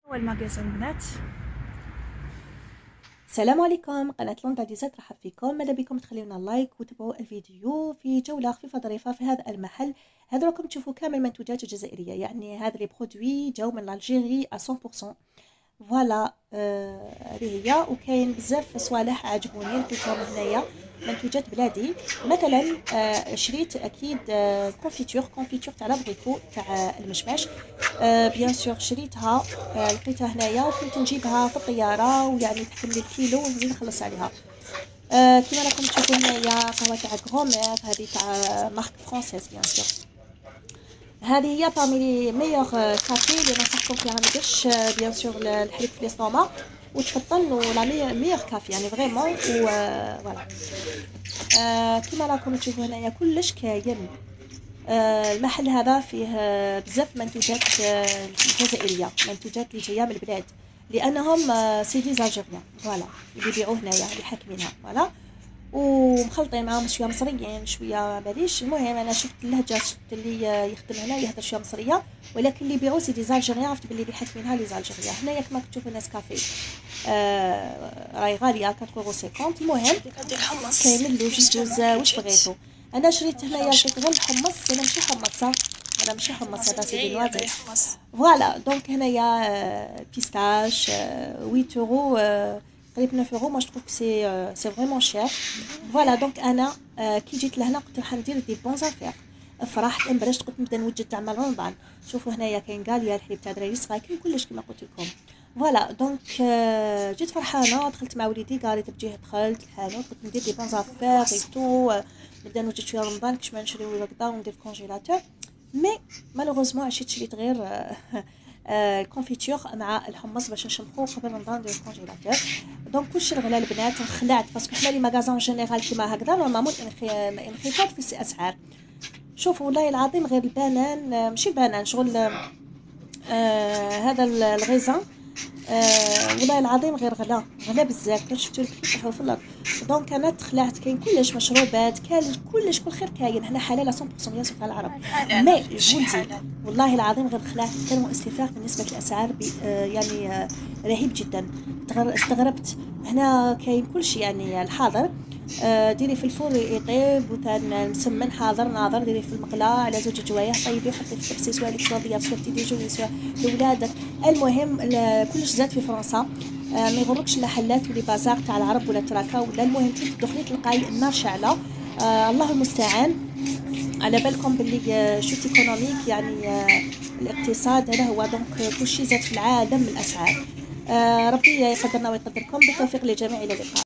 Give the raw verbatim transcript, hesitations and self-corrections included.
هو المغازان بنات. السلام عليكم، قناة لوندا ديزا ترحب فيكم. ماذا بكم تخليونا لايك وتابعوا الفيديو في جولة خفيفة ظريفة في هذا المحل. هذا راكم تشوفوا كامل منتوجات الجزائرية، يعني هذا لي برودوي جاو من الجيري مية بالمية. فوالا هذه هي، وكاين بزاف صوالح عجبوني لقيتهم هنايا منتوجات بلادي. مثلا آه، شريت اكيد آه، كونفيتور كونفيتور تاع لابريكو تاع المشماش. آه، بيان سور شريتها، آه، لقيتها هنايا وكنت نجيبها في الطياره، ويعني تحكم لي الكيلو ونزيد نخلص عليها. آه، كما راكم تشوفوا هنايا قهوه تاع غرومير، هذه تاع مارك فرونسيز بيان سور. هذه هي بارمي لي ميور كافي اللي ننصحكم فيها. مديرش بيان سور الحليب في الاستوما وتفطن، ولا ميور كافي يعني فريمون. و فوالا آه كما راكم تشوفوا هنايا كلش كاين. آه المحل هذا فيه آه بزاف منتوجات آه جزائريه، منتوجات اللي جايه من البلاد، لانهم آه سيدي زالجيريان فوالا اللي يبيعوه هنايا اللي حاكمينها فوالا، ومخلطين معاهم شويه مصريين شويه ماليش. المهم انا شفت اللهجه، شفت اللي يخدم هنا يهضر شويه مصريه، ولكن اللي يبيعوا سي دي زالجيريان. عرفت بلي اللي حاكمينها لي زالجيريان. هنايا كما كتشوفوا ناس كافي آه راهي غاليه أربعة يورو وخمسين. المهم ندير الحمص كاين اللوز الجوز واش بغيتو. انا شريت هنايا لقيت غير الحمص، انا ماشي حمصه، هذا ماشي حمص، هذا سيدي طبيعية باهي نوازيت. حمص. فوالا دونك هنايا آه، بيستاش آه، ثمانية يورو، آه، قريب تسعة يورو. ما جو سي آه، سي فريمون شير. فوالا دونك انا آه، كي جيت لهنا قلت راح ندير دي بون زافير. فرحت انبرشت، قلت نبدا نوجد تاع رمضان. شوفوا هنايا كاين كاليا الحليب تاع دراري صغار، كاين كلش كما قلت لكم. فوالا دونك آه، جيت فرحانه، دخلت مع وليدي قالت بجيه، دخلت الحانوت قلت ندير دي بون زافير ايتو، نبدا نوجد شويه رمضان كش ما نشريو هكذا وندير في كونجيلاتور. مي مالوغوزمون عشيت شريت غير آه، آه، الكونفيتور مع الحمص باش نشمخو قبل رمضان ندير الكونجيلاتور. دونك كلشي الغلا البنات خلعت، باسكو حنا لي ماغازان جينيرال كيما هكذا نورمالمون انخفاض في الاسعار. شوفوا والله العظيم غير البنان آه، ماشي البنان شغل آه هذا الغيزان آه والله العظيم غير غلا غلا بزاف. كان شفتو البري تاعو في الارض. دونك انا تخلعت، كاين كلش مشروبات، كاين كلش كل خير كاين هنا حلال مية بالمية يا سكان العرب. حلال مي شي جولتي حلال. والله العظيم غير خلعت كلمة استفراغ بالنسبة للأسعار، آه يعني آه رهيب جدا. استغربت. هنا كاين كلشي يعني الحاضر. آه ديري في الفور يطيب، وثان مسمن حاضر ناظر، ديري في المقلاة على زوج جوايه طيبي وحطي في الطبسي سوا لك سوا ضياف سوا بتي ديجوني سوا لولادك. المهم كلش زاد في فرنسا. آه ما يغركش المحلات ولي بازار تاع العرب ولا تراكا ولا. المهم كي تدخلي تلقاي النار شاعله. آه الله المستعان. على بالكم باللي شوت ايكونوميك يعني آه الاقتصاد هذا هو. دونك كلشي زاد في العالم من الاسعار. آه ربي يقدرنا ويقدركم. بالتوفيق للجميع، الى اللقاء.